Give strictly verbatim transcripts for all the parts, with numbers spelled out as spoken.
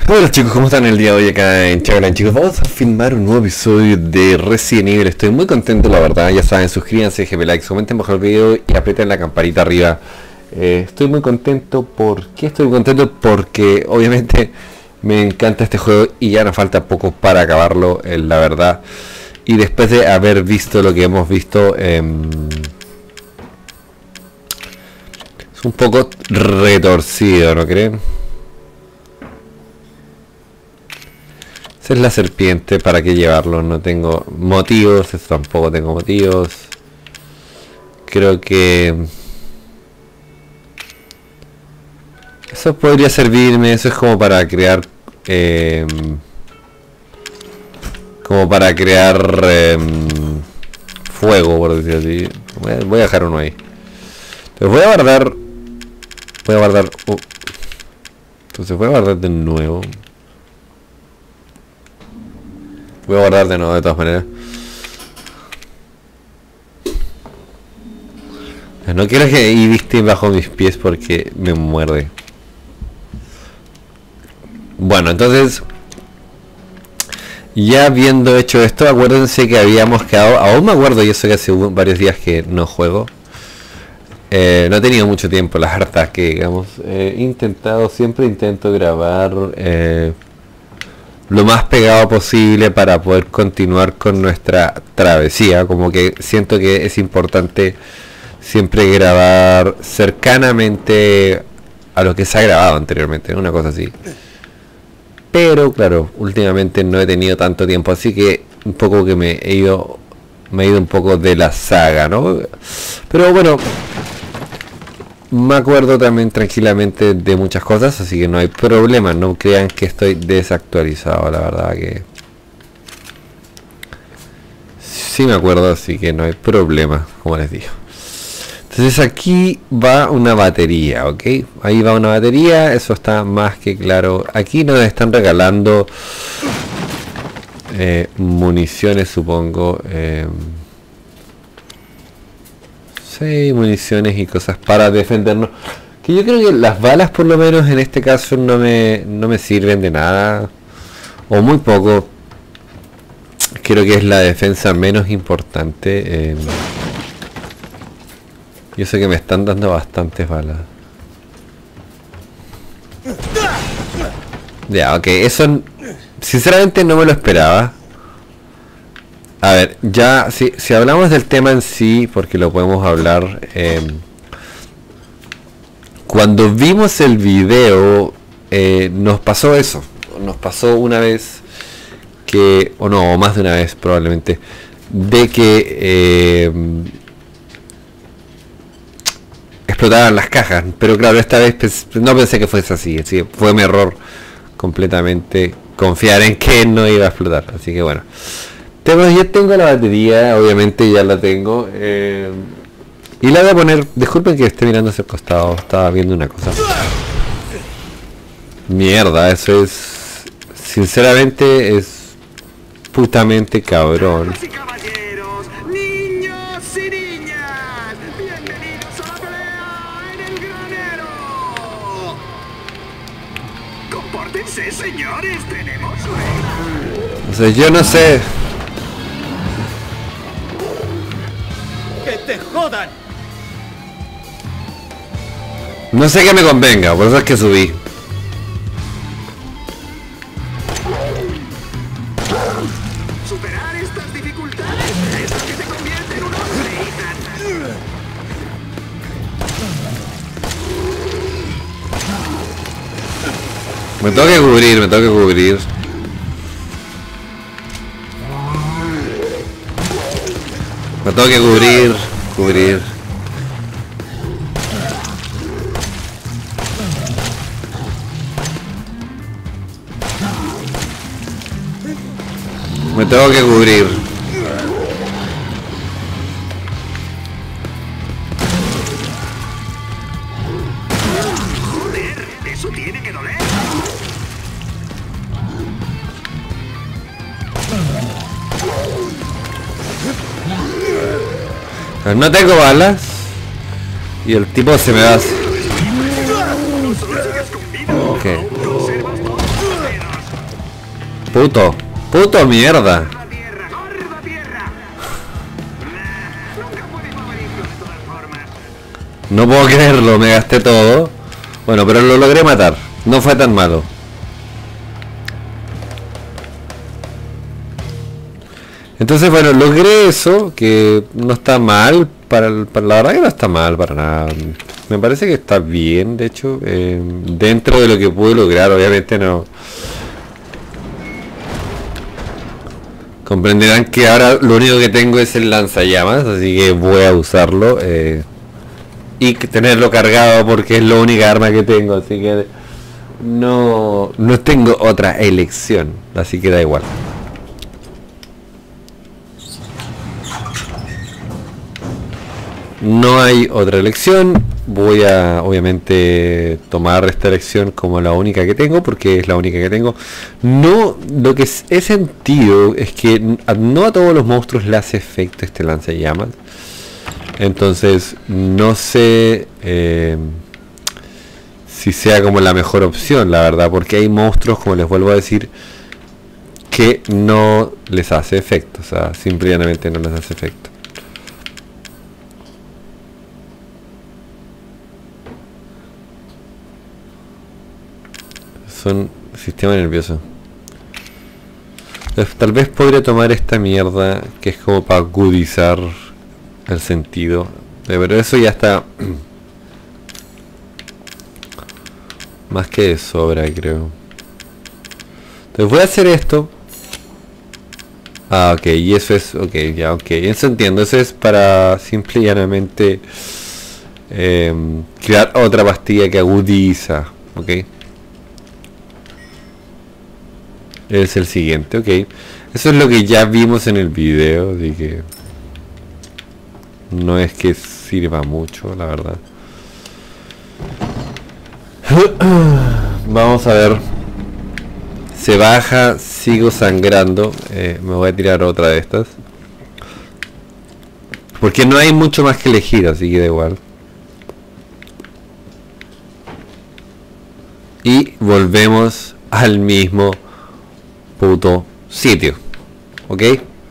Hola chicos, ¿cómo están el día de hoy acá en Chagalan? Chicos, vamos a filmar un nuevo episodio de Resident Evil. Estoy muy contento, la verdad. Ya saben, suscríbanse, déjenme like, comenten bajo el video y aprieten la campanita arriba. eh, Estoy muy contento. ¿Por qué estoy muy contento? Porque obviamente me encanta este juego y ya nos falta poco para acabarlo, eh, la verdad. Y después de haber visto lo que hemos visto, eh, es un poco retorcido, ¿no creen? Esa es la serpiente, ¿para qué llevarlo? No tengo motivos, eso tampoco tengo motivos. Creo que eso podría servirme, eso es como para crear eh, como para crear eh, fuego, por decirlo así. Voy a, voy a dejar uno ahí. Entonces voy a guardar voy a guardar uh, entonces voy a guardar de nuevo. Voy a guardar de nuevo de todas maneras. No quiero que Ibis bajo mis pies porque me muerde. Bueno, entonces, ya habiendo hecho esto, acuérdense que habíamos quedado, aún me acuerdo, y eso que hace varios días que no juego. Eh, no he tenido mucho tiempo, la verdad, que digamos, he intentado, siempre intento grabar eh, lo más pegado posible para poder continuar con nuestra travesía. Como que siento que es importante siempre grabar cercanamente a lo que se ha grabado anteriormente, una cosa así. Pero claro, últimamente no he tenido tanto tiempo, así que un poco que me he ido me he ido un poco de la saga, ¿no? Pero bueno, me acuerdo también tranquilamente de muchas cosas, así que no hay problema. No crean que estoy desactualizado, la verdad que sí me acuerdo, así que no hay problema, como les digo. Entonces aquí va una batería, ¿ok? Ahí va una batería, eso está más que claro. Aquí nos están regalando eh, municiones, supongo. Eh, sí, municiones y cosas para defendernos. Que yo creo que las balas, por lo menos en este caso, no me, no me sirven de nada. O muy poco. Creo que es la defensa menos importante. Eh, Yo sé que me están dando bastantes balas. Ya, ok, eso sinceramente no me lo esperaba. A ver, ya, si, si hablamos del tema en sí, porque lo podemos hablar. Eh, cuando vimos el video, eh, nos pasó eso. Nos pasó una vez que, o no, o más de una vez probablemente, de que Eh, explotaban las cajas, pero claro, esta vez no pensé que fuese así, así fue mi error completamente confiar en que no iba a explotar, así que bueno, tengo, ya tengo la batería, obviamente ya la tengo, eh, y la voy a poner. Disculpen que esté mirando hacia el costado, estaba viendo una cosa. Mierda, eso es, sinceramente es putamente cabrón. Sí, señores, tenemos una... O sea, yo no sé. ¡Que te jodan! No sé qué me convenga, por eso es que subí. Superar estas dificultades es lo que te convierte en un hombre, Ethan. Me tengo que cubrir, me tengo que cubrir. Me tengo que cubrir, cubrir. Me tengo que cubrir. Joder, eso tiene que doler. No tengo balas. Y el tipo se me va. Ok. Puto. Puto mierda. ¡Gorda tierra! ¡Gorda tierra! Nah, nunca pude favorito de todas formas. No puedo creerlo, me gasté todo. Bueno, pero lo logré matar. No fue tan malo. Entonces, bueno, logré eso, que no está mal. Para, el, para la verdad que no está mal para nada. Me parece que está bien, de hecho. Eh, dentro de lo que pude lograr, obviamente no. Comprenderán que ahora lo único que tengo es el lanzallamas, así que voy a usarlo. Eh, y tenerlo cargado porque es la única arma que tengo, así que no, no tengo otra elección, así que da igual. No hay otra elección, voy a obviamente tomar esta elección como la única que tengo, porque es la única que tengo. No, lo que he sentido es que no a todos los monstruos le hace efecto este lanzallamas. Entonces no sé eh, si sea como la mejor opción, la verdad, porque hay monstruos, como les vuelvo a decir, que no les hace efecto, o sea, simplemente no les hace efecto. Son sistema nervioso. Entonces, tal vez podría tomar esta mierda que es como para agudizar el sentido, pero eso ya está más que de sobra, creo. Entonces voy a hacer esto. Ah, ok, y eso es, ok, ya, ok, eso entiendo. Eso es para simple y llanamente eh, crear otra pastilla que agudiza, ok. Es el siguiente, ok. Eso es lo que ya vimos en el video, así que no es que sirva mucho, la verdad. Vamos a ver. Se baja, sigo sangrando. Eh, me voy a tirar otra de estas. Porque no hay mucho más que elegir, así que da igual. Y volvemos al mismo puto sitio, ok.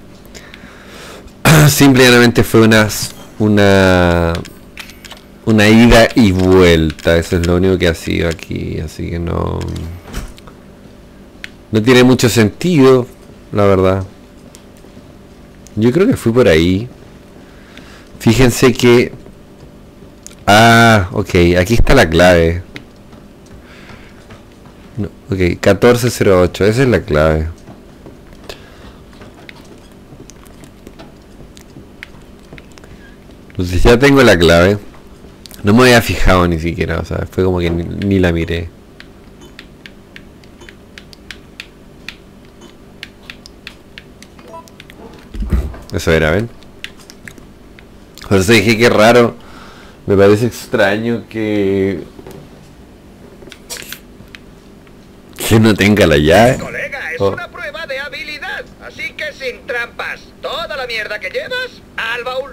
Simplemente fue una una una ida y vuelta. Eso es lo único que ha sido aquí, así que no no tiene mucho sentido, la verdad. Yo creo que fui por ahí. Fíjense que ah, ok, aquí está la clave. No, ok, catorce cero ocho, esa es la clave. Entonces ya tengo la clave. No me había fijado ni siquiera, o sea, fue como que ni, ni la miré. Eso era, ¿ven? Por eso dije que raro. Me parece extraño que que no tenga la llave. Colega, es Oh. una prueba de habilidad, así que sin trampas. Toda la mierda que llevas al baúl.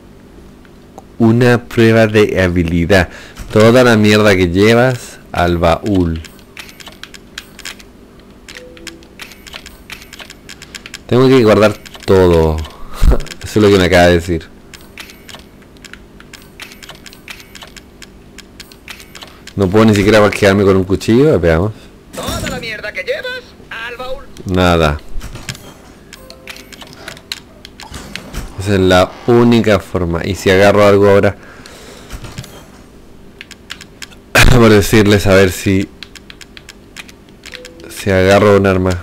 Una prueba de habilidad. Toda la mierda que llevas al baúl. Tengo que guardar todo. Eso es lo que me acaba de decir. No puedo ni siquiera quedarme con un cuchillo. Veamos. Toda la mierda que llevas al baúl. Nada. Esa es la única forma. Y si agarro algo ahora, por decirles a ver si si agarro un arma.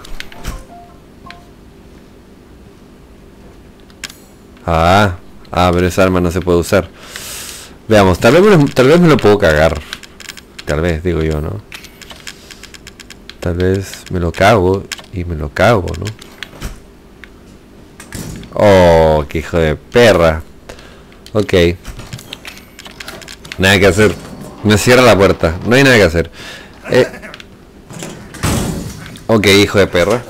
Ah, ah, pero esa arma no se puede usar. Veamos, tal vez me lo, tal vez me lo puedo cagar. Tal vez, digo yo, ¿no? Tal vez me lo cago y me lo cago, ¿no? Oh, qué hijo de perra. Ok. Nada que hacer. Me cierra la puerta. No hay nada que hacer. Eh. Ok, hijo de perra.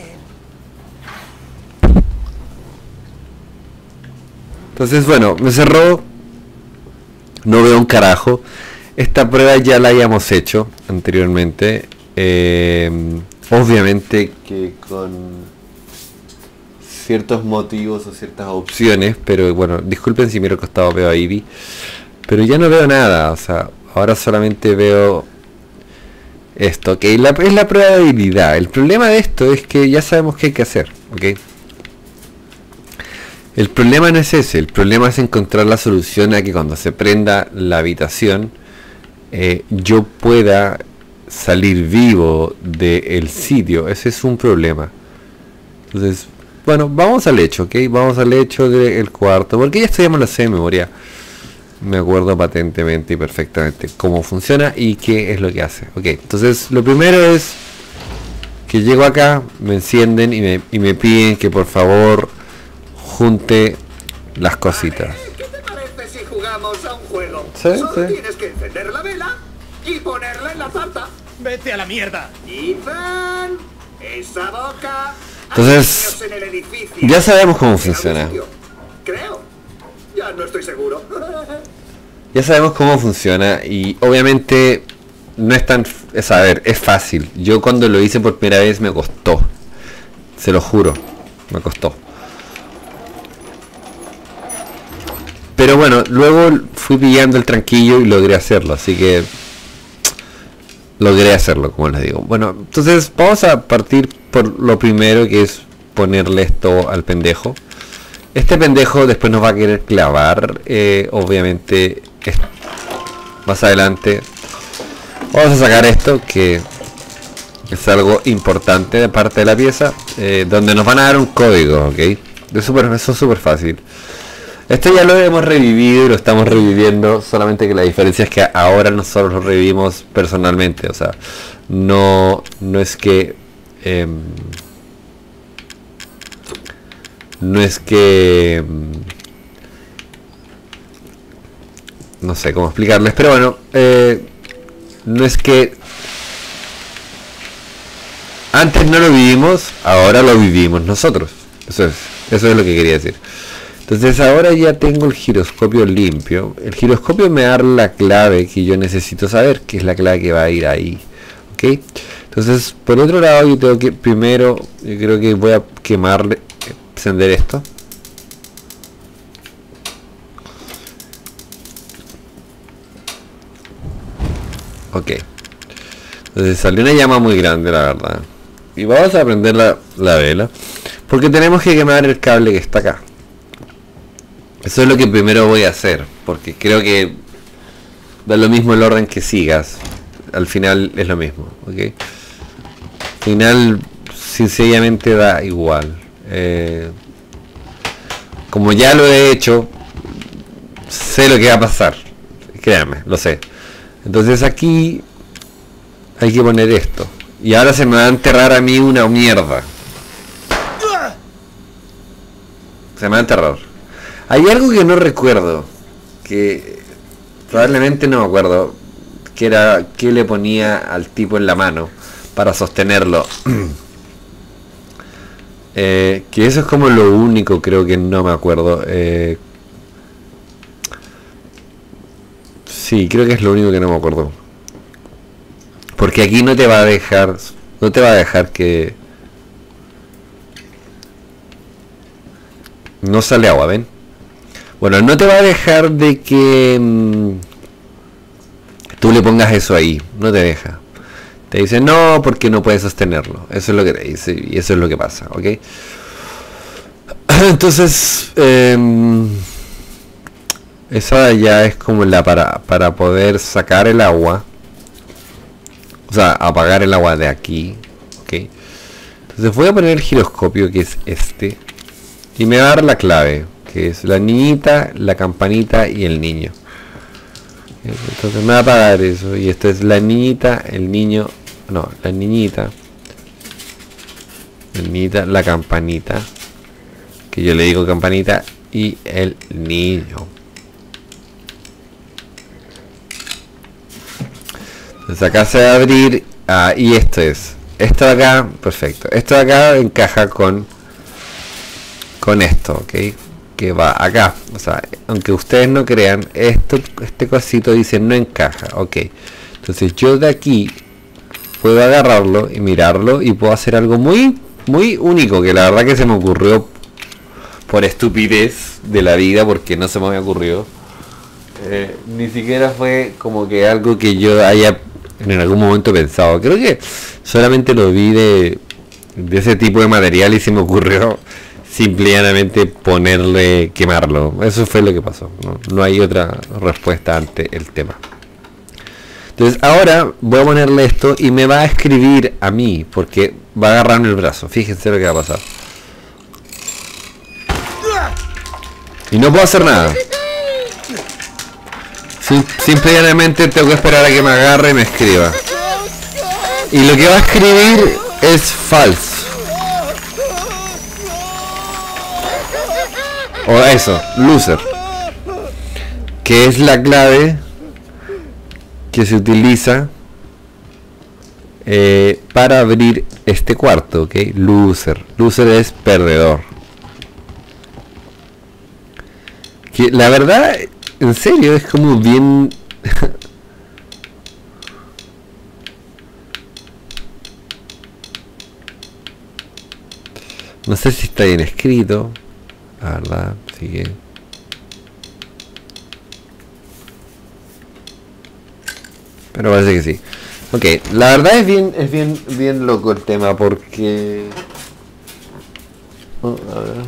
Entonces, bueno, me cerró. No veo un carajo. Esta prueba ya la habíamos hecho anteriormente. Eh, obviamente que con ciertos motivos o ciertas opciones, pero bueno, disculpen si miro costado veo a Ivy, pero ya no veo nada, o sea, ahora solamente veo esto, que la, es la prueba de habilidad. El problema de esto es que ya sabemos qué hay que hacer, ¿ok? El problema no es ese, el problema es encontrar la solución a que cuando se prenda la habitación eh, yo pueda salir vivo del sitio. Ese es un problema. Entonces, bueno, vamos al hecho, ¿ok? Vamos al hecho del cuarto, porque ya estudiamos la C de memoria. Me acuerdo patentemente y perfectamente cómo funciona y qué es lo que hace. Ok, entonces lo primero es que llego acá, me encienden y me, y me piden que por favor junte las cositas. ¿Qué te parece si jugamos a un juego? Sí, Solo sí. tienes que encender la vela y ponerla en la tarta. ¡Vete a la mierda! Ethan, esa boca. Entonces, Hay niños en el edificio. ya sabemos cómo ¿En algún funciona. sitio? Creo. Ya no estoy seguro. Ya sabemos cómo funciona y obviamente no es tan... Es, a ver, es fácil. Yo cuando lo hice por primera vez me costó. Se lo juro. Me costó. Pero bueno, luego fui pillando el tranquillo y logré hacerlo. Así que... Logré hacerlo, como les digo. Bueno, entonces vamos a partir por lo primero, que es ponerle esto al pendejo. Este pendejo después nos va a querer clavar, eh, obviamente, es, más adelante. Vamos a sacar esto, que es algo importante de parte de la pieza, eh, donde nos van a dar un código, ¿ok? Es super, eso es súper fácil. Esto ya lo hemos revivido y lo estamos reviviendo, solamente que la diferencia es que ahora nosotros lo revivimos personalmente, o sea, no, no es que... Eh, no es que... No sé cómo explicarles, pero bueno, eh, no es que... Antes no lo vivimos, ahora lo vivimos nosotros. Eso es, eso es lo que quería decir. Entonces ahora ya tengo el giroscopio limpio. El giroscopio me da la clave que yo necesito saber, que es la clave que va a ir ahí. ¿Ok? Entonces, por otro lado, yo tengo que primero, yo creo que voy a quemarle, encender esto. Ok. Entonces salió una llama muy grande, la verdad. Y vamos a prender la, la vela, porque tenemos que quemar el cable que está acá. Eso es lo que primero voy a hacer, porque creo que da lo mismo el orden que sigas. Al final es lo mismo, ¿ok? Al final, sinceramente, da igual. Eh, como ya lo he hecho, sé lo que va a pasar. Créanme, lo sé. Entonces aquí hay que poner esto. Y ahora se me va a enterrar a mí una mierda. Se me va a enterrar. Hay algo que no recuerdo, que probablemente no me acuerdo, que era que le ponía al tipo en la mano para sostenerlo. eh, que eso es como lo único, creo que no me acuerdo. Eh, sí, creo que es lo único que no me acuerdo. Porque aquí no te va a dejar, no te va a dejar que... No sale agua, ¿ven? Bueno, no te va a dejar de que mmm, tú le pongas eso ahí, no te deja. Te dice no, porque no puedes sostenerlo. Eso es lo que te dice y eso es lo que pasa, ¿ok? Entonces, eh, esa ya es como la para, para poder sacar el agua. O sea, apagar el agua de aquí, ¿ok? Entonces voy a poner el giroscopio, que es este, y me va a dar la clave, que es la niñita, la campanita y el niño. Entonces me va a apagar eso. Y esta es la niñita, el niño. No, la niñita. La niñita, la campanita. Que yo le digo campanita. Y el niño. Entonces acá se va a abrir. Ah, y esto es. Esto de acá, perfecto. Esto de acá encaja con. Con esto, ok. Que va acá, o sea, aunque ustedes no crean, esto, este cosito dice no encaja, ok. Entonces yo de aquí puedo agarrarlo y mirarlo y puedo hacer algo muy, muy único, que la verdad que se me ocurrió por estupidez de la vida, porque no se me había ocurrido. Eh, ni siquiera fue como que algo que yo haya en algún momento pensado. Creo que solamente lo vi de, de ese tipo de material y se me ocurrió simplemente ponerle, quemarlo. Eso fue lo que pasó. No, no hay otra respuesta ante el tema. Entonces ahora voy a ponerle esto y me va a escribir a mí, porque va a agarrarme el brazo. Fíjense lo que va a pasar. Y no puedo hacer nada. Sim simplemente tengo que esperar a que me agarre y me escriba. Y lo que va a escribir es false. O eso, loser. Que es la clave que se utiliza eh, para abrir este cuarto, ¿ok? Loser. Loser es perdedor. Que la verdad, en serio, es como bien... no sé si está bien escrito. La verdad, sigue. Pero parece que sí. Ok, la verdad es bien, es bien, bien loco el tema porque... Oh, a ver.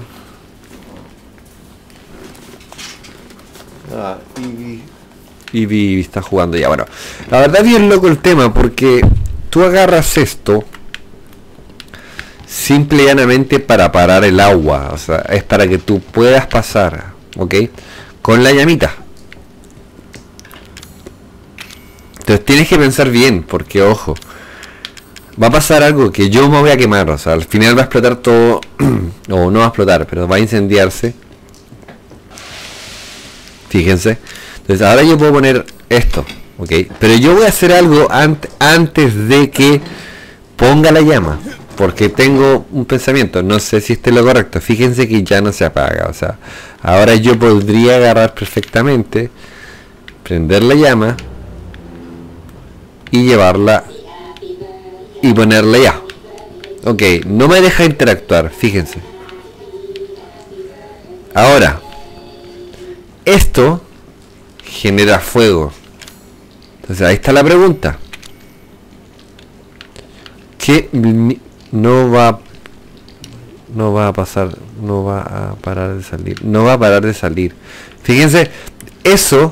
Ah, Eevee. Eevee está jugando ya. Bueno, la verdad es bien loco el tema porque tú agarras esto simple y llanamente para parar el agua. O sea, es para que tú puedas pasar, ¿ok? Con la llamita. Entonces tienes que pensar bien, porque ojo, va a pasar algo que yo me voy a quemar. O sea, al final va a explotar todo. O no va a explotar, pero va a incendiarse. Fíjense. Entonces ahora yo puedo poner esto, ¿ok? Pero yo voy a hacer algo ant antes de que ponga la llama. Porque tengo un pensamiento, no sé si este es lo correcto. Fíjense que ya no se apaga. O sea, ahora yo podría agarrar perfectamente, prender la llama y llevarla y ponerla ya. Ok, no me deja interactuar, fíjense. Ahora, esto genera fuego. Entonces ahí está la pregunta. ¿Qué no va no va a pasar? No va a parar de salir. No va a parar de salir. Fíjense, eso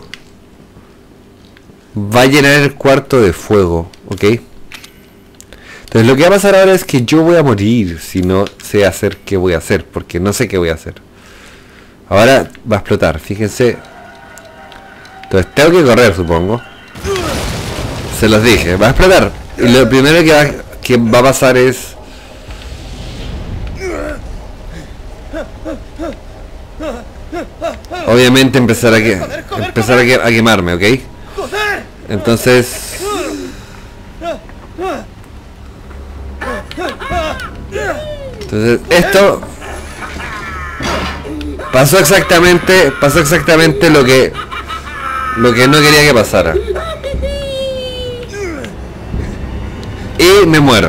va a llenar el cuarto de fuego, ¿ok? Entonces lo que va a pasar ahora es que yo voy a morir si no sé hacer qué voy a hacer, porque no sé qué voy a hacer. Ahora va a explotar, fíjense. Entonces tengo que correr, supongo. Se los dije, va a explotar. Y lo primero que va, que va a pasar es... obviamente empezar a, que, empezar a, que, a quemarme, ¿ok? Entonces... Entonces esto... Pasó exactamente, pasó exactamente lo que... Lo que no quería que pasara. Y me muero.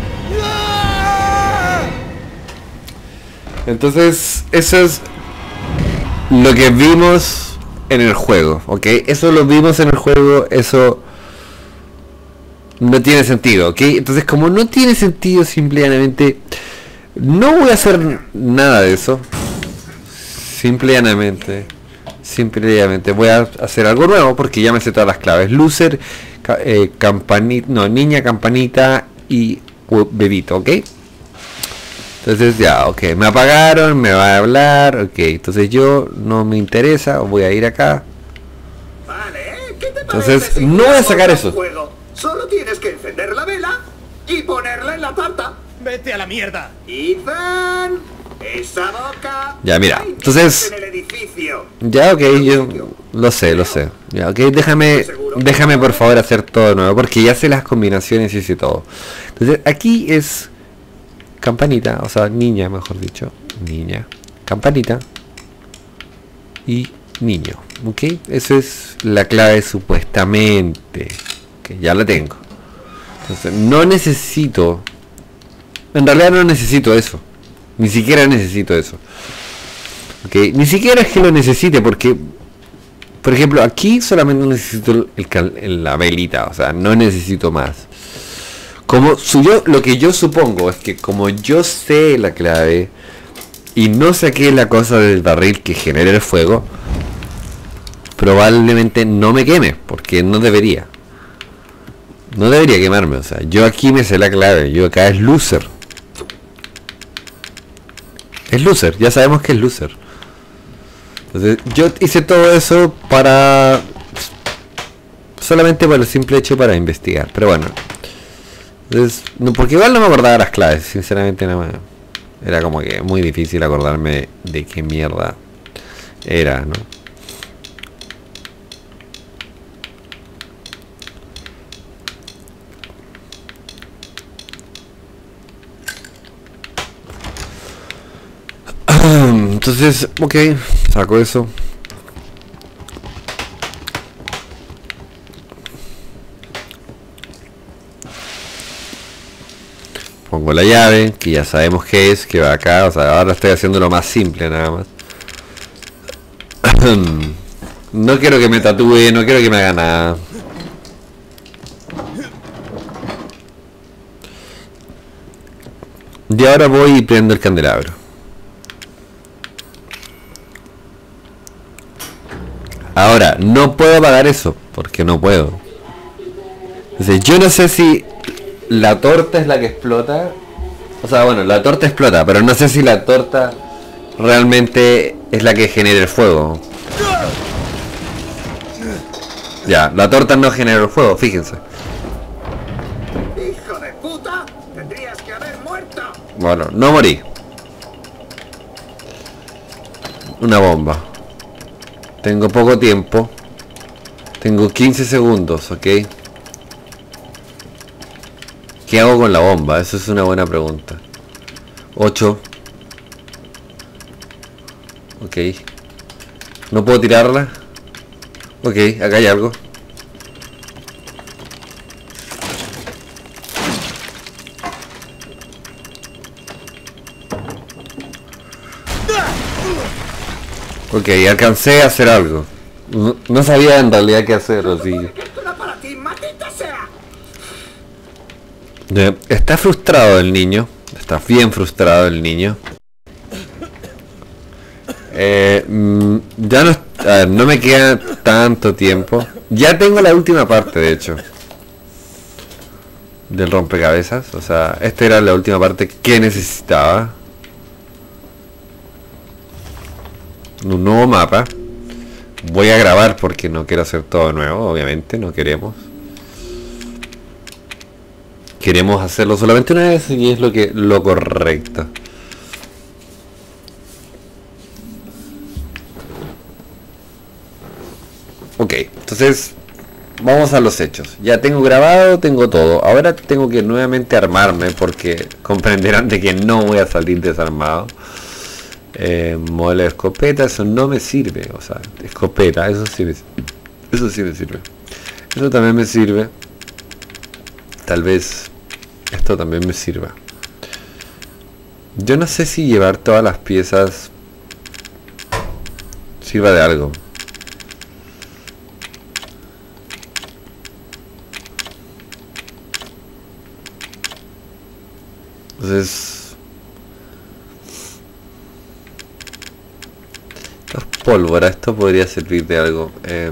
Entonces, eso es lo que vimos en el juego, ¿ok? Eso lo vimos en el juego, eso no tiene sentido, ¿ok? Entonces, como no tiene sentido, simplemente no voy a hacer nada de eso. Simplemente, simplemente voy a hacer algo nuevo porque ya me sé todas las claves. Loser, ca eh, campanita, no, niña, campanita y uh, bebito, ¿ok? Entonces ya, ok, me apagaron, me va a hablar, ok, entonces yo no me interesa, voy a ir acá. Vale, ¿qué te Entonces parece si no voy a jugamos sacar un eso. juego? Solo tienes que encender la vela y ponerla en la tarta. ¡Vete a la mierda! Ethan, esa boca. Ya, mira, Hay entonces- en el edificio. Ya, ok, yo lo sé, lo sé. Ya, ok, déjame, déjame por favor hacer todo de nuevo porque ya sé las combinaciones y sé todo. Entonces aquí es campanita, o sea, niña, mejor dicho, niña, campanita y niño, ok, esa es la clave supuestamente, que ya la tengo. Entonces, no necesito... En realidad no necesito eso. Ni siquiera necesito eso. Ok, ni siquiera es que lo necesite porque... Por ejemplo, aquí solamente necesito el, el, la velita. O sea, no necesito más. Como su, yo, lo que yo supongo es que como yo sé la clave... Y no saqué la cosa del barril que genera el fuego... Probablemente no me queme. Porque no debería. No debería quemarme. O sea, yo aquí me sé la clave. Yo acá es loser. Es loser. Ya sabemos que es loser. Entonces, yo hice todo eso para... Solamente por el simple hecho para investigar. Pero bueno. Entonces, no, porque igual no me acordaba las claves. Sinceramente no me... Era como que muy difícil acordarme de qué mierda era, ¿no? Entonces, ok, saco eso. Pongo la llave, que ya sabemos qué es, que va acá. O sea, ahora estoy haciendo lo más simple nada más. No quiero que me tatúe, no quiero que me haga nada. Y ahora voy y prendo el candelabro. Ahora, no puedo apagar eso, porque no puedo. Entonces, yo no sé si la torta es la que explota. O sea, bueno, la torta explota, pero no sé si la torta realmente es la que genera el fuego. Ya, la torta no genera el fuego, fíjense. ¡Hijo de puta! ¡Tendrías que haber muerto! Bueno, no morí. Una bomba. Tengo poco tiempo. Tengo quince segundos, ¿ok? ¿Qué hago con la bomba? Eso es una buena pregunta. ocho. Ok. ¿No puedo tirarla? Ok, acá hay algo. Ok, alcancé a hacer algo. No, no sabía en realidad qué hacer, así. Está frustrado el niño. Está bien frustrado el niño. Eh, mm, ya no, a ver, no me queda tanto tiempo. Ya tengo la última parte, de hecho, del rompecabezas. O sea, esta era la última parte que necesitaba. Un nuevo mapa. Voy a grabar porque no quiero hacer todo de nuevo, obviamente, no queremos. Queremos hacerlo solamente una vez y es lo que lo correcto. Ok, entonces vamos a los hechos. Ya tengo grabado, tengo todo. Ahora tengo que nuevamente armarme porque comprenderán de que no voy a salir desarmado. Eh, modelo de escopeta, eso no me sirve. O sea, escopeta, eso sí me, eso sí me sirve. Eso también me sirve. Tal vez esto también me sirva. Yo no sé si llevar todas las piezas sirva de algo. Entonces, esto es pólvora, esto podría servir de algo. Eh,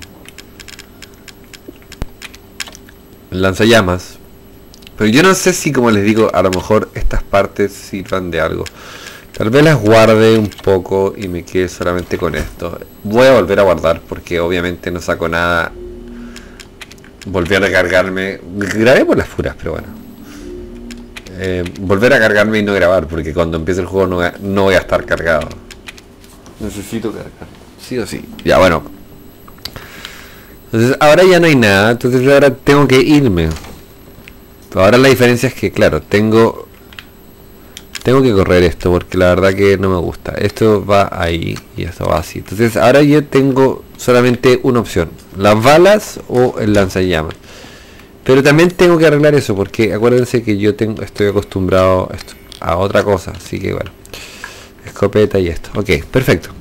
lanzallamas. Pero yo no sé si, como les digo, a lo mejor estas partes sirvan de algo. Tal vez las guarde un poco y me quede solamente con esto. Voy a volver a guardar porque obviamente no saco nada. Volver a cargarme. Grabé por las puras, pero bueno. Eh, volver a cargarme y no grabar porque cuando empiece el juego no voy a, no voy a estar cargado. Necesito cargar. Sí o sí. Ya, bueno. Entonces ahora ya no hay nada. Entonces ahora tengo que irme. Ahora la diferencia es que, claro, tengo tengo que correr esto porque la verdad que no me gusta. Esto va ahí y esto va así. Entonces ahora yo tengo solamente una opción: las balas o el lanzallamas. Pero también tengo que arreglar eso, porque acuérdense que yo tengo, estoy acostumbrado a, esto, a otra cosa, así que bueno. Escopeta y esto. Ok, perfecto.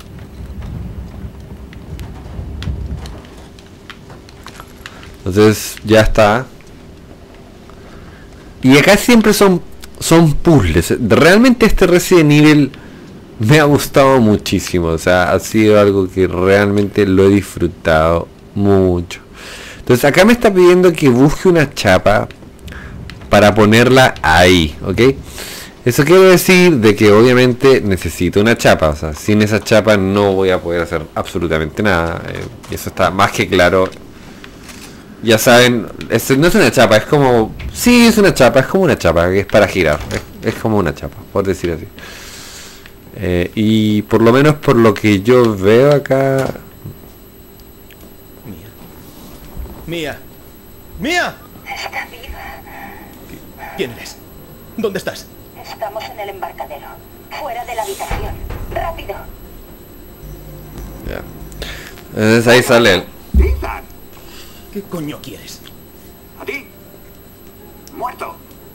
Entonces ya está. Y acá siempre son son puzzles. Realmente este Resident Evil me ha gustado muchísimo. O sea, ha sido algo que realmente lo he disfrutado mucho. Entonces acá me está pidiendo que busque una chapa para ponerla ahí, ¿ok? Eso quiere decir de que obviamente necesito una chapa. O sea, sin esa chapa no voy a poder hacer absolutamente nada. Eh, y eso está más que claro. Ya saben, es, no es una chapa, es como... Sí, es una chapa, es como una chapa, que es para girar. Es, es como una chapa, por decir así. Eh, y por lo menos por lo que yo veo acá... Mía. Mía. Mía. Está viva. ¿Quién eres? ¿Dónde estás? Estamos en el embarcadero. Fuera de la habitación. ¡Rápido! Ya. Entonces ahí sale él. Ethan, ¿Qué coño quieres? ¿a ti? Muerto.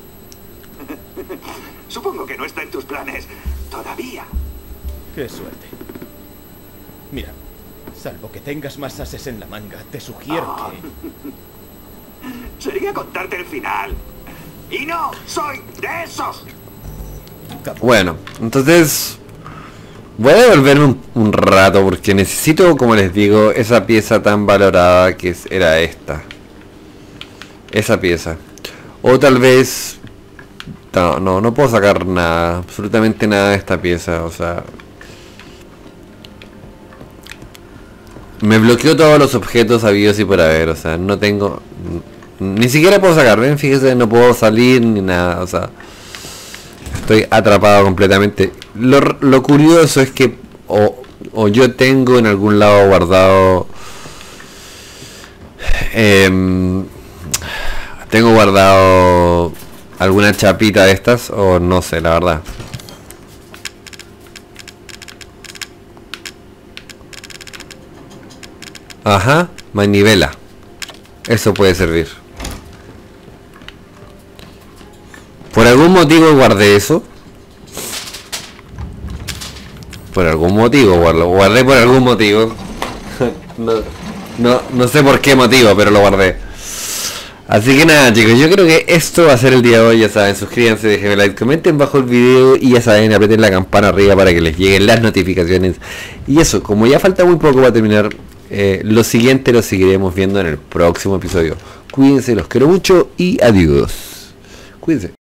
Supongo que no está en tus planes todavía. Qué suerte. Mira, salvo que tengas más ases en la manga, te sugiero Oh. que... Sería contarte el final. Y no soy de esos. Bueno, entonces... Voy a devolverme un, un rato porque necesito, como les digo, esa pieza tan valorada que es, era esta. Esa pieza. O tal vez... No, no, no puedo sacar nada, absolutamente nada de esta pieza, o sea... Me bloqueó todos los objetos habidos y por haber, o sea, no tengo... Ni siquiera puedo sacar, ven, fíjese, no puedo salir ni nada, o sea... Estoy atrapado completamente. Lo, lo curioso es que o, o yo tengo en algún lado guardado eh, tengo guardado alguna chapita de estas o no sé, la verdad. Ajá, manivela. Eso puede servir. Por algún motivo guardé eso. Por algún motivo, lo guardé por algún motivo. no, no, no sé por qué motivo, pero lo guardé. Así que nada, chicos, yo creo que esto va a ser el día de hoy. Ya saben, suscríbanse, déjenme like, comenten bajo el video y ya saben, aprieten la campana arriba para que les lleguen las notificaciones. Y eso, como ya falta muy poco para terminar, eh, lo siguiente lo seguiremos viendo en el próximo episodio. Cuídense, los quiero mucho y adiós. Cuídense.